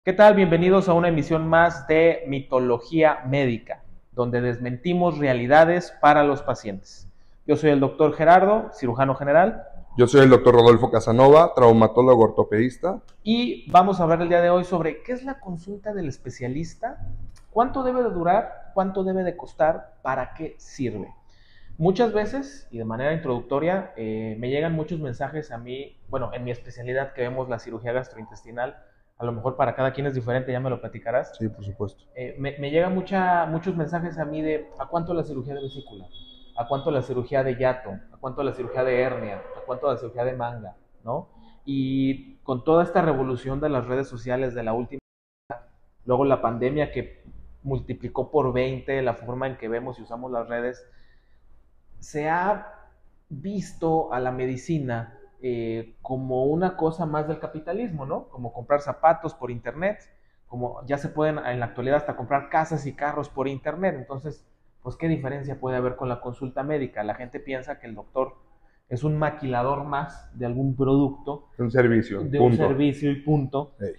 ¿Qué tal? Bienvenidos a una emisión más de Mitología Médica, donde desmentimos realidades para los pacientes. Yo soy el doctor Gerardo, cirujano general, Yo soy el doctor Rodolfo Casanova, traumatólogo ortopedista. y vamos a hablar el día de hoy sobre qué es la consulta del especialista, cuánto debe de durar, cuánto debe de costar, para qué sirve. Muchas veces, y de manera introductoria, me llegan muchos mensajes a mí, bueno, en mi especialidad que vemos la cirugía gastrointestinal, a lo mejor para cada quien es diferente, ya me lo platicarás. Sí, por supuesto. Me llegan muchos mensajes a mí de a cuánto la cirugía de vesícula, a cuánto la cirugía de hiato, a cuánto la cirugía de hernia, a cuánto la cirugía de manga, ¿no? Y con toda esta revolución de las redes sociales de la última, luego la pandemia que multiplicó por 20 la forma en que vemos y usamos las redes, se ha visto a la medicina como una cosa más del capitalismo, ¿no? Como comprar zapatos por internet, como ya se pueden en la actualidad hasta comprar casas y carros por internet. Entonces, pues, ¿qué diferencia puede haber con la consulta médica? La gente piensa que el doctor es un maquilador más de algún producto, Un servicio, de un punto. servicio y punto. Ey.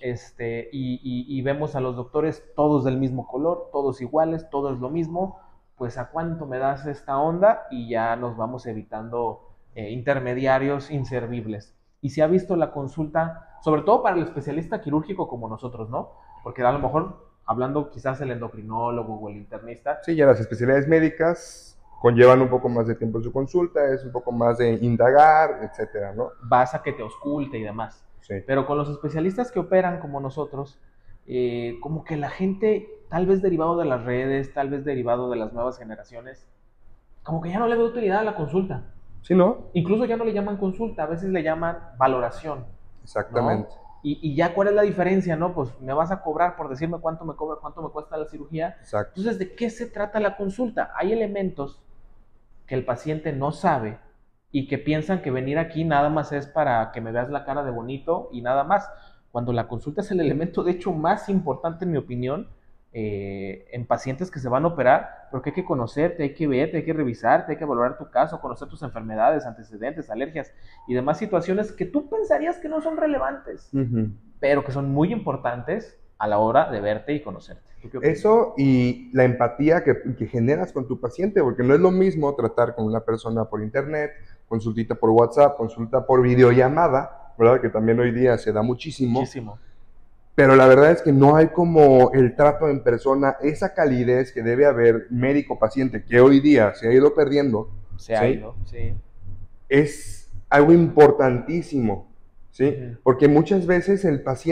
Y vemos a los doctores todos del mismo color, todos iguales, todo es lo mismo. Pues a cuánto me das esta onda y ya nos vamos evitando intermediarios inservibles. Y se ha visto la consulta, sobre todo para el especialista quirúrgico como nosotros, ¿no? Porque a lo mejor, hablando quizás el endocrinólogo o el internista, Sí, ya las especialidades médicas conllevan un poco más de tiempo en su consulta, es un poco más de indagar, etcétera, ¿no? vas a que te ausculte y demás. Sí. Pero con los especialistas que operan como nosotros, como que la gente, tal vez derivado de las redes, tal vez derivado de las nuevas generaciones, como que ya no le ve utilidad a la consulta. ¿Sí, no? Incluso ya no le llaman consulta, a veces le llaman valoración, ¿no? Exactamente. Y ya cuál es la diferencia, ¿no? Pues me vas a cobrar por decirme cuánto me cobra, cuánto me cuesta la cirugía. Exacto. Entonces, ¿de qué se trata la consulta? Hay elementos que el paciente no sabe y que piensan que venir aquí nada más es para que me veas la cara de bonito y nada más, cuando la consulta es el elemento de hecho más importante en mi opinión en pacientes que se van a operar, porque hay que conocerte, hay que verte, hay que revisarte, hay que valorar tu caso, conocer tus enfermedades, antecedentes, alergias y demás situaciones que tú pensarías que no son relevantes, Ujú. pero que son muy importantes a la hora de verte y conocerte. ¿Tú qué opinas? Eso y la empatía que generas con tu paciente, porque no es lo mismo tratar con una persona por internet, consultita por WhatsApp, consulta por videollamada, ¿verdad? Que también hoy día se da muchísimo. Muchísimo. Pero la verdad es que no hay como el trato en persona, esa calidez que debe haber médico-paciente, que hoy día se ha ido perdiendo, Se ha ¿sí? ido, sí. Es algo importantísimo, Uh ¿sí? -huh. Porque muchas veces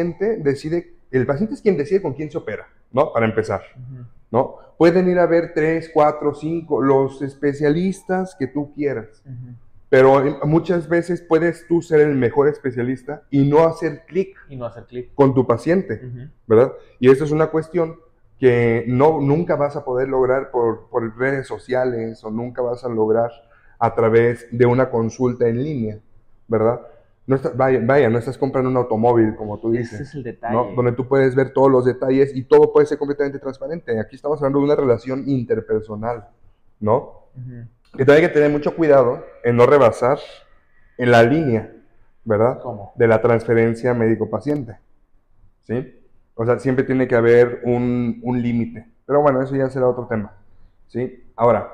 el paciente es quien decide con quién se opera, ¿no? Para empezar, Uh -huh. ¿no? Pueden ir a ver 3, 4, 5, los especialistas que tú quieras. Uh -huh. Pero muchas veces puedes tú ser el mejor especialista y no hacer clic Y no hacer clic. con tu paciente, Uh -huh. ¿verdad? Y esto es una cuestión que nunca vas a poder lograr por redes sociales o nunca vas a lograr a través de una consulta en línea, ¿verdad? No estás comprando un automóvil, como tú Ese es dices, el detalle. ¿no? Donde tú puedes ver todos los detalles y todo puede ser completamente transparente. Aquí estamos hablando de una relación interpersonal, ¿no? Uh -huh. Que hay que tener mucho cuidado en no rebasar en la línea, ¿verdad? ¿Cómo? De la transferencia médico-paciente, ¿sí? O sea, siempre tiene que haber un límite. Pero bueno, eso ya será otro tema, ¿sí? Ahora,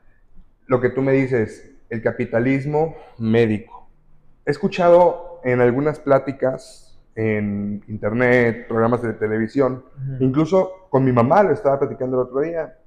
lo que tú me dices, el capitalismo médico. He escuchado en algunas pláticas en internet, programas de televisión, incluso con mi mamá lo estaba platicando el otro día,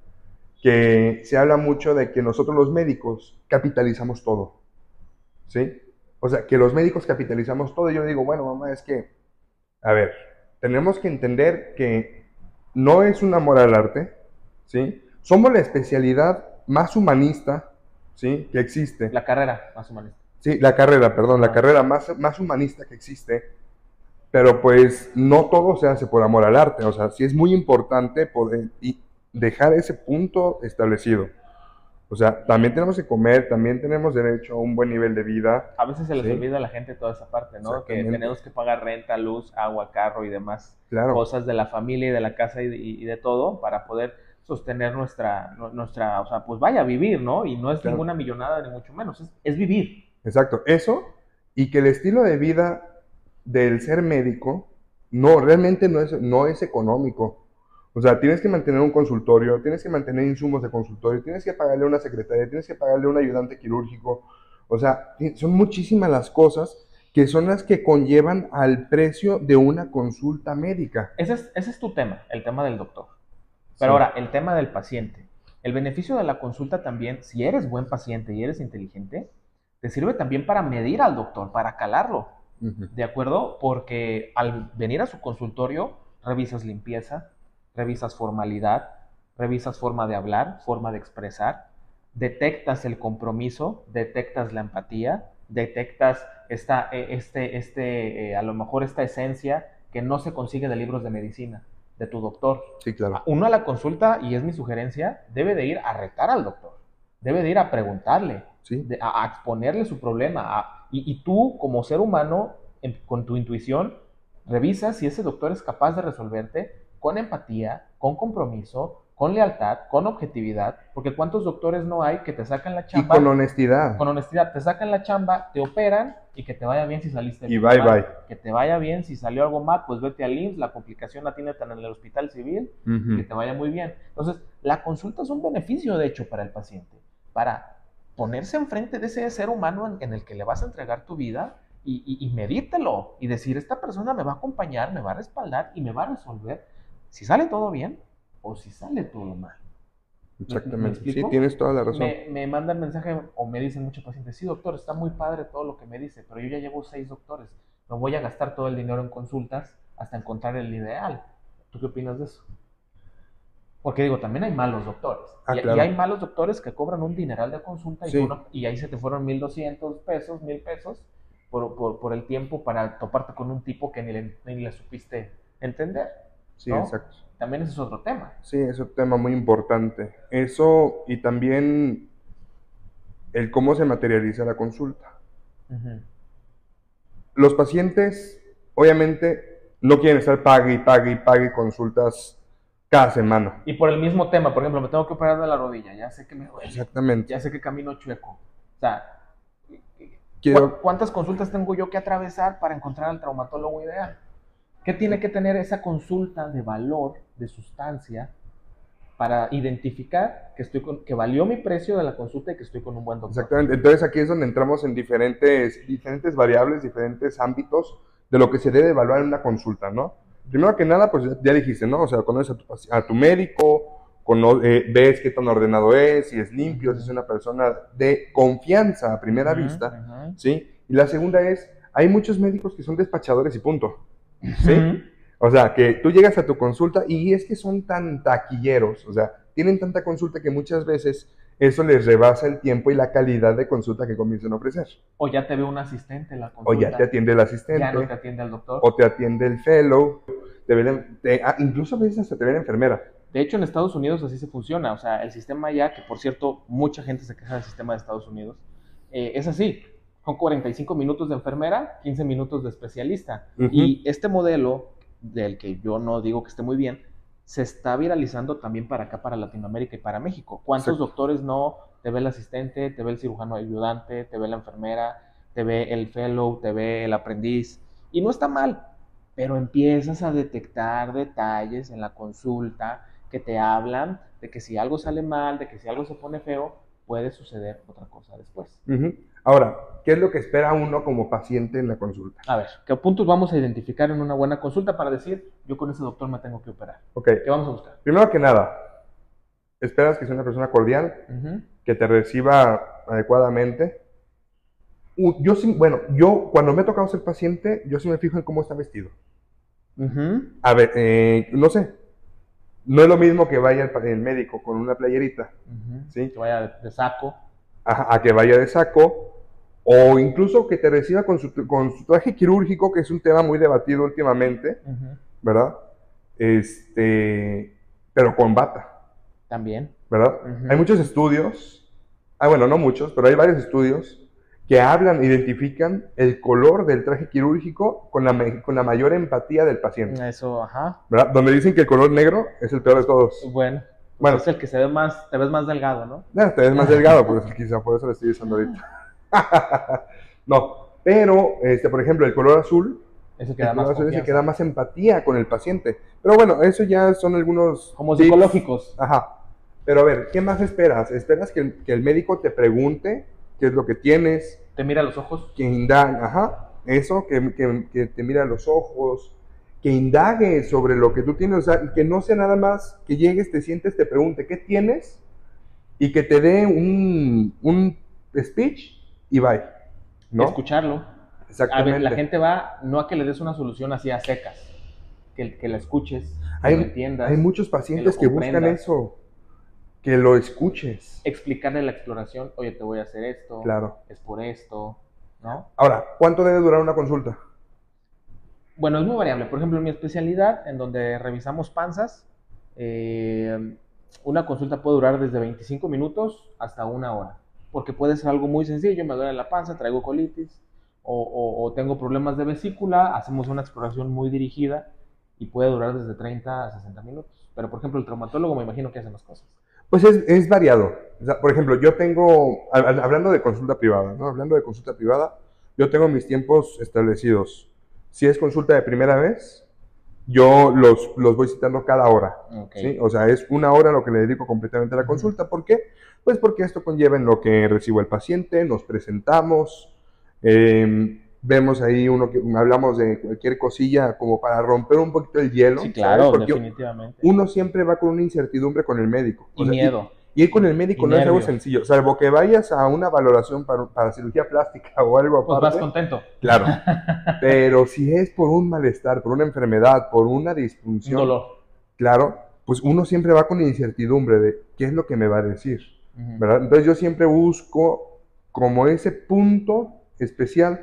que se habla mucho de que nosotros los médicos capitalizamos todo, ¿sí? O sea, que los médicos capitalizamos todo. Y yo digo, bueno, mamá, es que, a ver, tenemos que entender que no es un amor al arte, ¿sí? Somos la especialidad más humanista, ¿sí? Que existe. La carrera más humanista. Sí, la carrera, perdón, la carrera más humanista que existe, pero pues no todo se hace por amor al arte. O sea, sí es muy importante poder dejar ese punto establecido. O sea, también tenemos que comer, también tenemos derecho a un buen nivel de vida. A veces se les ¿sí? olvida a la gente toda esa parte, ¿no? Que Exactamente. tenemos que pagar renta, luz, agua, carro y demás Claro. cosas de la familia y de la casa y de todo para poder sostener nuestra, o sea, pues vaya, vivir, ¿no? Y no es Claro. ninguna millonada ni mucho menos, es vivir. Exacto, eso y que el estilo de vida del ser médico No, realmente no es económico. O sea, tienes que mantener un consultorio, tienes que mantener insumos de consultorio, tienes que pagarle a una secretaria, tienes que pagarle a un ayudante quirúrgico. O sea, son muchísimas las cosas que son las que conllevan al precio de una consulta médica. Ese es tu tema, el tema del doctor. Sí. Pero ahora, el tema del paciente. El beneficio de la consulta también, si eres buen paciente y eres inteligente, te sirve también para medir al doctor, para calarlo. ¿De acuerdo? Porque al venir a su consultorio, revisas limpieza, revisas formalidad, revisas forma de hablar, forma de expresar, detectas el compromiso, detectas la empatía, detectas a lo mejor esta esencia que no se consigue de libros de medicina, de tu doctor. Sí, claro. Uno a la consulta, y es mi sugerencia, debe de ir a retar al doctor, debe de ir a preguntarle, Sí. a exponerle su problema, y tú como ser humano, con tu intuición, revisa si ese doctor es capaz de resolverte con empatía, con compromiso, con lealtad, con objetividad, porque ¿cuántos doctores no hay que te sacan la Y chamba? con honestidad. Con honestidad, te sacan la chamba, te operan y que te vaya bien si saliste Y bien. bye, bye. Que te vaya bien si salió algo mal, pues vete al IMSS, la complicación la tiene en el hospital civil, y que te vaya muy bien. Entonces, la consulta es un beneficio, de hecho, para el paciente, para ponerse enfrente de ese ser humano en el que le vas a entregar tu vida y medítelo y decir, esta persona me va a acompañar, me va a respaldar y me va a resolver si sale todo bien o si sale todo mal. Exactamente. ¿Me Sí, tienes toda la razón. me mandan mensaje o me dicen muchos pacientes, sí, doctor, está muy padre todo lo que me dice, pero yo ya llevo 6 doctores, no voy a gastar todo el dinero en consultas hasta encontrar el ideal. ¿Tú qué opinas de eso? Porque digo, también hay malos doctores. Claro. Y hay malos doctores que cobran un dineral de consulta y, Sí. y ahí se te fueron 1,200 pesos, 1,000 pesos por el tiempo para toparte con un tipo que ni le supiste entender. Sí, ¿no? exacto. También ese es otro tema. Sí, es un tema muy importante. Eso y también el cómo se materializa la consulta. Los pacientes, obviamente, no quieren estar pague y pague y pague consultas cada semana. Y por el mismo tema, por ejemplo, me tengo que operar de la rodilla, ya sé que me duele. Exactamente. Ya sé que camino chueco. O sea, Quiero... ¿cuántas consultas tengo yo que atravesar para encontrar al traumatólogo ideal? ¿Qué tiene que tener esa consulta de valor, de sustancia, para identificar que valió mi precio de la consulta y que estoy con un buen doctor? Exactamente. Entonces aquí es donde entramos en diferentes variables, diferentes ámbitos de lo que se debe evaluar en una consulta, ¿no? Primero que nada, pues ya dijiste, ¿no? O sea, conoces a tu médico, ves qué tan ordenado es, si es limpio, si es una persona de confianza a primera vista, ¿sí? Y la segunda es, hay muchos médicos que son despachadores y punto, ¿sí? O sea, que tú llegas a tu consulta y es que son tan taquilleros, o sea, tienen tanta consulta que muchas veces eso les rebasa el tiempo y la calidad de consulta que comienzan a ofrecer. O ya te ve un asistente en la consulta. O ya te atiende el asistente. Ya no te atiende el doctor. O te atiende el fellow. Incluso a veces hasta te ve la enfermera. De hecho, en Estados Unidos así se funciona. O sea, el sistema ya, que por cierto, mucha gente se queja del sistema de Estados Unidos, es así. Son 45 minutos de enfermera, 15 minutos de especialista. Y este modelo, del que yo no digo que esté muy bien, se está viralizando también para acá, para Latinoamérica y para México. ¿Cuántos doctores no te ve el asistente, te ve el cirujano ayudante, te ve la enfermera, te ve el fellow, te ve el aprendiz? Y no está mal, pero empiezas a detectar detalles en la consulta que te hablan de que si algo sale mal, de que si algo se pone feo, puede suceder otra cosa después. Ahora, ¿qué es lo que espera uno como paciente en la consulta? A ver, ¿qué puntos vamos a identificar en una buena consulta para decir, yo con ese doctor me tengo que operar? Ok. ¿Qué vamos a buscar? Primero que nada, esperas que sea una persona cordial, que te reciba adecuadamente. Yo cuando me ha tocado ser paciente, yo sí me fijo en cómo está vestido. A ver, no sé, no es lo mismo que vaya el médico con una playerita, ¿sí? Que vaya de saco. A que vaya de saco, o incluso que te reciba con su traje quirúrgico, que es un tema muy debatido últimamente, ¿verdad? Pero con bata. También. ¿Verdad? Hay muchos estudios, bueno, no muchos, pero hay varios estudios que identifican el color del traje quirúrgico con la mayor empatía del paciente. Eso, ¿Verdad? Donde dicen que el color negro es el peor de todos. Bueno, es el que te ves más delgado, ¿no? Te ves más delgado, pues quizá por eso lo estoy diciendo ahorita. No, pero, por ejemplo, el color azul Eso que El da más privado es el que da confianza. más empatía con el paciente. Pero bueno, eso ya son algunos Como tips. psicológicos. Ajá. Pero a ver, ¿qué más esperas? ¿Esperas que el médico te pregunte qué es lo que tienes? Te mira a los ojos. Que indague, ajá, eso, que te mire a los ojos, que indague sobre lo que tú tienes, o sea, y que no sea nada más que llegues, te sientes, te pregunte qué tienes y que te dé un speech y bye, ¿no? Escucharlo. A ver, Exactamente. la gente va no a que le des una solución así a secas, que la escuches, que lo entiendas. Hay muchos pacientes que buscan eso, que lo escuches. Explicarle la exploración, oye, te voy a hacer esto, Claro. es por esto, ¿no? Ahora, ¿cuánto debe durar una consulta? Bueno, es muy variable. Por ejemplo, en mi especialidad, en donde revisamos panzas, una consulta puede durar desde 25 minutos hasta 1 hora. Porque puede ser algo muy sencillo, me duele la panza, traigo colitis, o tengo problemas de vesícula, hacemos una exploración muy dirigida y puede durar desde 30 a 60 minutos. Pero, por ejemplo, el traumatólogo me imagino que hace más cosas. Pues es variado. O sea, por ejemplo, yo tengo, hablando de consulta privada, ¿no? Hablando de consulta privada, yo tengo mis tiempos establecidos. Si es consulta de primera vez, yo los voy citando cada hora. Okay. ¿Sí? O sea, es 1 hora lo que le dedico completamente a la consulta. ¿Por qué? Pues porque esto conlleva en lo que recibo el paciente, nos presentamos, vemos ahí hablamos de cualquier cosilla como para romper un poquito el hielo. Sí, claro, ¿sabes? Porque definitivamente. uno siempre va con una incertidumbre con el médico. Y miedo. Y ir con el médico no es algo sencillo, salvo que vayas a una valoración para cirugía plástica o algo aparte. Pues vas contento. Claro. Pero si es por un malestar, por una enfermedad, por una disfunción, dolor, claro, pues uno siempre va con incertidumbre de qué es lo que me va a decir, ¿verdad? Entonces yo siempre busco como ese punto especial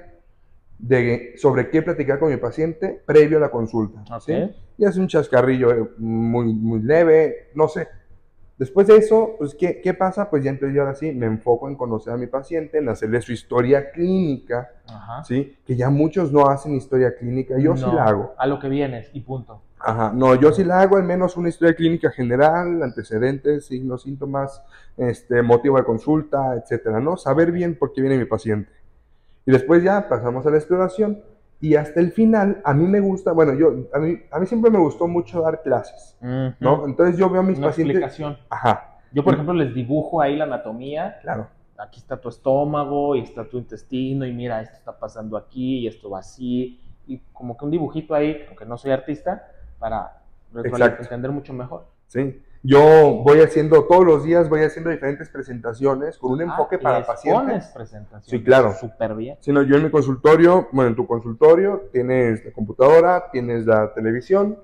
sobre qué platicar con mi paciente previo a la consulta. Okay. ¿Sí? Y hace un chascarrillo muy, muy leve, no sé. Después de eso, pues, ¿qué pasa? Pues ya entonces yo ahora sí me enfoco en conocer a mi paciente, en hacerle su historia clínica, ajá, ¿sí? Que ya muchos no hacen historia clínica, yo sí la hago. A lo que vienes y punto. Ajá, no, yo sí la hago, al menos una historia clínica general, antecedentes, signos, síntomas, motivo de consulta, etcétera, ¿no? Saber bien por qué viene mi paciente. Y después ya pasamos a la exploración. Y hasta el final, a mí me gusta, bueno, a mí siempre me gustó mucho dar clases, ¿no? Entonces yo veo a mis pacientes... Explicación. Ajá. Yo, por ejemplo, les dibujo ahí la anatomía. Claro. Aquí está tu estómago y está tu intestino y mira, esto está pasando aquí y esto va así. Y como que un dibujito ahí, aunque no soy artista, para entender mucho mejor. Sí. Yo voy haciendo, todos los días voy haciendo diferentes presentaciones con un enfoque para pacientes. Pones presentaciones. Sí, claro. Súper bien. Sí, no, yo en mi consultorio, bueno, en tu consultorio tienes la computadora, tienes la televisión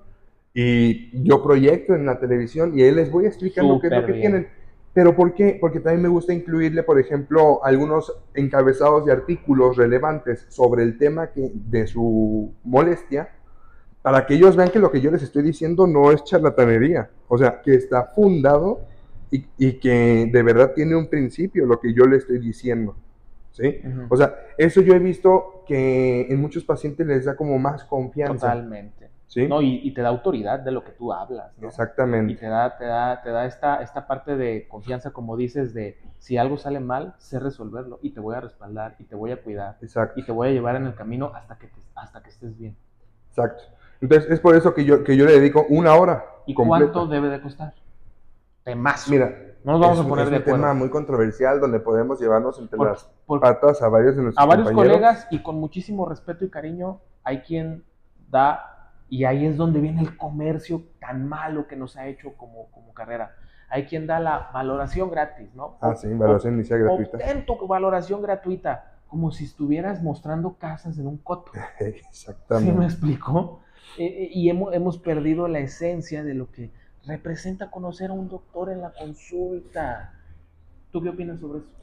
y yo proyecto en la televisión y ahí les voy explicando qué es lo que tienen. ¿Pero por qué? Porque también me gusta incluirle, por ejemplo, algunos encabezados de artículos relevantes sobre el tema de su molestia, para que ellos vean que lo que yo les estoy diciendo no es charlatanería, o sea, que está fundado y que de verdad tiene un principio lo que yo le estoy diciendo, ¿sí? O sea, eso yo he visto que en muchos pacientes les da como más confianza. Totalmente. ¿Sí? No, y te da autoridad de lo que tú hablas, ¿no? Exactamente. Y te da esta parte de confianza, como dices, de si algo sale mal, sé resolverlo y te voy a respaldar y te voy a cuidar. Exacto. Y te voy a llevar en el camino hasta que estés bien. Exacto. Entonces, es por eso que yo le dedico 1 hora. ¿Y completa. ¿Cuánto debe de costar? Temazo. Mira, no nos vamos a poner de acuerdo. Es un tema muy controversial donde podemos llevarnos entre las patas a varios de nuestros compañeros. Colegas, y con muchísimo respeto y cariño, hay quien da, y ahí es donde viene el comercio tan malo que nos ha hecho como carrera. Hay quien da la valoración gratis, ¿no? Sí, valoración inicial gratuita. Obtén tu valoración gratuita, como si estuvieras mostrando casas en un coto. Exactamente. ¿Sí me explico? Y hemos perdido la esencia de lo que representa conocer a un doctor en la consulta. ¿Tú qué opinas sobre eso?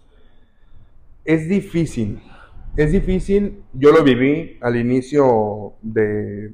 Es difícil. Yo lo viví al inicio de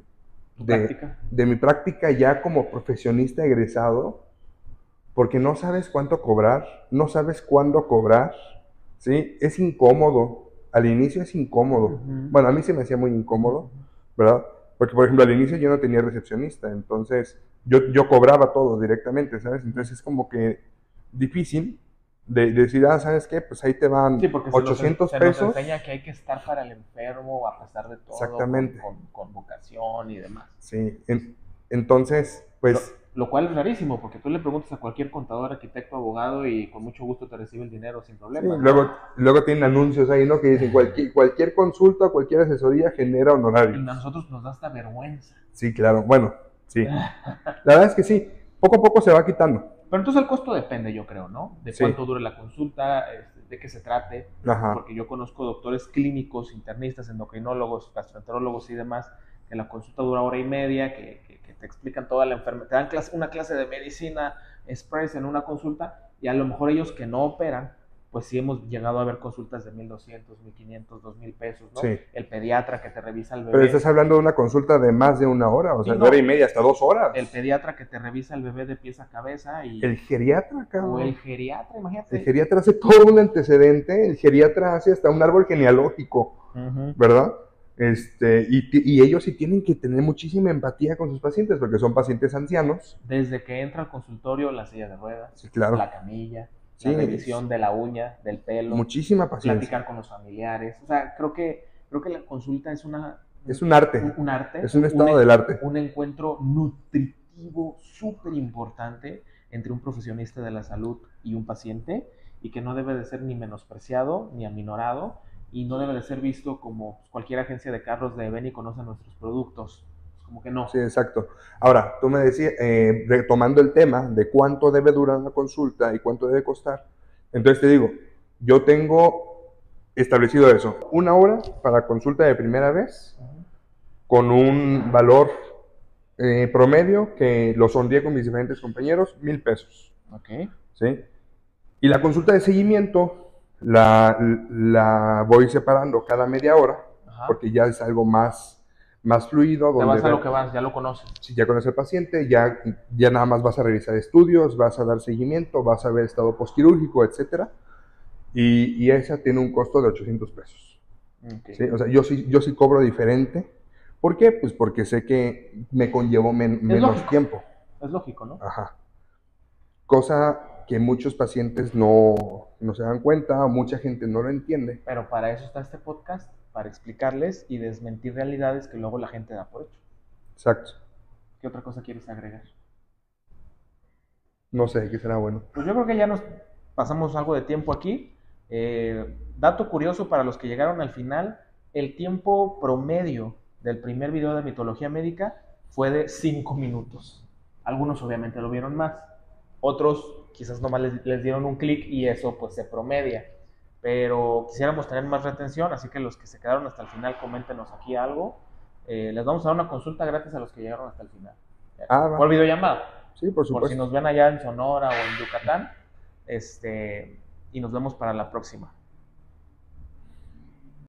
mi práctica ya como profesionista egresado, porque no sabes cuánto cobrar, no sabes cuándo cobrar, ¿sí? Es incómodo. Al inicio es incómodo. Bueno, a mí se me hacía muy incómodo, ¿verdad? Porque, por ejemplo, al inicio yo no tenía recepcionista, entonces yo cobraba todo directamente, ¿sabes? Entonces es como que difícil, de decir, ¿sabes qué? Pues ahí te van Sí, porque 800 se pesos. nos enseña que hay que estar para el enfermo a pesar de todo, Exactamente. con vocación y demás. Sí, entonces, pues... Lo cual es rarísimo, porque tú le preguntas a cualquier contador, arquitecto, abogado y con mucho gusto te recibe el dinero sin Sí, problema. luego tienen anuncios ahí, ¿no? Que dicen cualquier consulta, cualquier asesoría genera Y a honorarios. nosotros nos da hasta vergüenza. Sí, claro, bueno, sí. La verdad es que sí, poco a poco se va quitando. Pero entonces el costo depende, yo creo, ¿no? De Sí. cuánto dure la consulta, de qué se trate. Ajá. Porque yo conozco doctores clínicos, internistas, endocrinólogos, gastroenterólogos y demás, que la consulta dura hora y media, que te explican toda la enfermedad, te dan una clase de medicina express en una consulta, y a lo mejor ellos que no operan, pues sí hemos llegado a ver consultas de 1,200, 1,500, 2,000 pesos, ¿no? Sí. El pediatra que te revisa el bebé. Pero estás hablando de una consulta de más de una hora, o sea, Sí, de hora y media hasta 2 horas. El pediatra que te revisa el bebé de pies a cabeza y... El geriatra, cabrón. O el geriatra, imagínate. El geriatra hace todo un antecedente, el geriatra hace hasta un árbol genealógico, ¿verdad? Y ellos sí tienen que tener muchísima empatía con sus pacientes, porque son pacientes ancianos. Desde que entra al consultorio, la silla de ruedas, sí, claro. la camilla, sí, la revisión de la uña, del pelo. Muchísima paciencia. Platicar con los familiares. O sea, creo que la consulta es un arte. Un arte. Es un estado del arte. Un encuentro nutritivo súper importante entre un profesionista de la salud y un paciente, y que no debe de ser ni menospreciado ni aminorado, y no debe de ser visto como cualquier agencia de carros de ven y conoce nuestros productos. Como que no. Sí, exacto. Ahora, tú me decías, retomando el tema de cuánto debe durar una consulta y cuánto debe costar. Entonces te digo, yo tengo establecido eso. 1 hora para consulta de primera vez, con un valor promedio que lo sondeé con mis diferentes compañeros, 1,000 pesos. Ok. ¿Sí? Y la consulta de seguimiento la voy separando cada media hora, porque ya es algo más fluido. Te vas a lo que vas, ya lo conoces. Si ya conoces al paciente, ya nada más vas a revisar estudios, vas a dar seguimiento, vas a ver estado postquirúrgico, etc. Y esa tiene un costo de 800 pesos. Okay. ¿Sí? O sea, yo sí cobro diferente. ¿Por qué? Pues porque sé que me conllevó menos tiempo. Es lógico, ¿no? Ajá. Cosa que muchos pacientes no se dan cuenta, mucha gente no lo entiende. Pero para eso está este podcast, para explicarles y desmentir realidades que luego la gente da por hecho. Exacto. ¿Qué otra cosa quieres agregar? No sé, ¿qué será bueno? Pues yo creo que ya nos pasamos algo de tiempo aquí. Dato curioso para los que llegaron al final, el tiempo promedio del primer video de mitología médica fue de 5 minutos. Algunos obviamente lo vieron más, otros quizás nomás les dieron un clic y eso pues se promedia. Pero quisiéramos tener más retención, así que los que se quedaron hasta el final, coméntenos aquí algo. Les vamos a dar una consulta gratis a los que llegaron hasta el final. Por videollamada. Sí, por supuesto. Por si nos ven allá en Sonora o en Yucatán. Y nos vemos para la próxima.